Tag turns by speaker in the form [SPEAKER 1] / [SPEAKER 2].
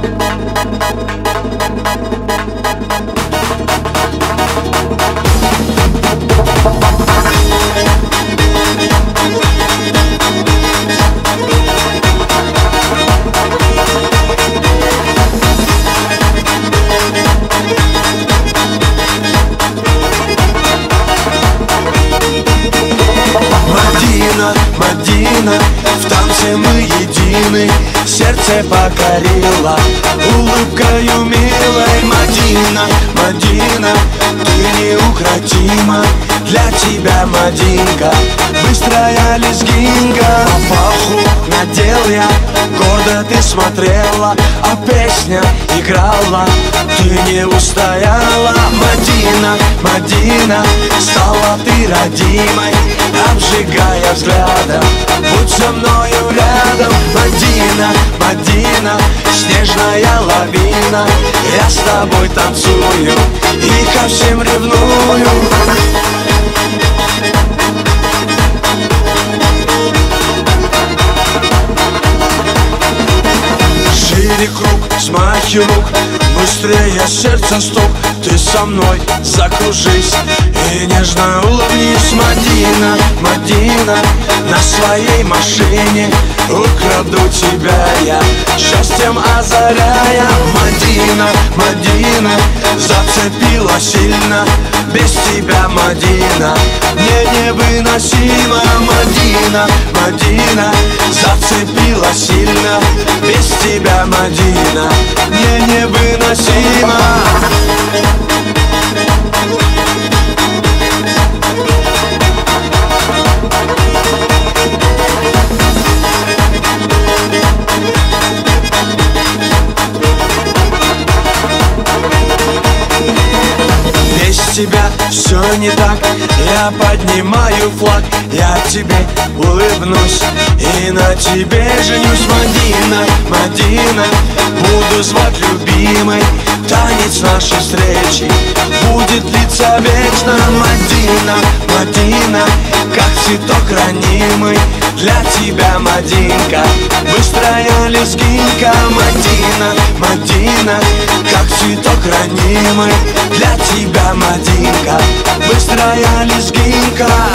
[SPEAKER 1] Мадина, в танце мы едины, сердце покорила улыбкою милой. Мадина, Мадина, ты неукротима, для тебя, Мадинка, быстрая лезгинка. Папаху надел я, гордо ты смотрела, а песня играла, ты не устояла. Мадина, Мадина, стала ты родимой, обжигая взглядом, будь со мною рядом. Мадина, Мадина, снежная лавина, я с тобой танцую и ко всем ревную. Шире круг, смахи рук, быстрее сердце стук, ты со мной закружись и нежно улыбнись. Мадина, Мадина, на своей машине украду тебя я, счастьем озаряя. Мадина, Мадина, зацепила сильно, без тебя, Мадина, мне невыносимо. Мадина, Мадина, зацепила сильно, без тебя, Мадина, мне невыносимо. Без тебя все не так, я поднимаю флаг, я тебе улыбнусь и на тебе женюсь. Мадина, Мадина, буду звать любимой, танец нашей встречи будет длиться вечно. Мадина, Мадина, как цветок ранимый, для тебя, Мадинка, быстрая лезгинка. Мадина, Мадина, как цветок ранимый, для тебя, Мадинка, быстрая лезгинка.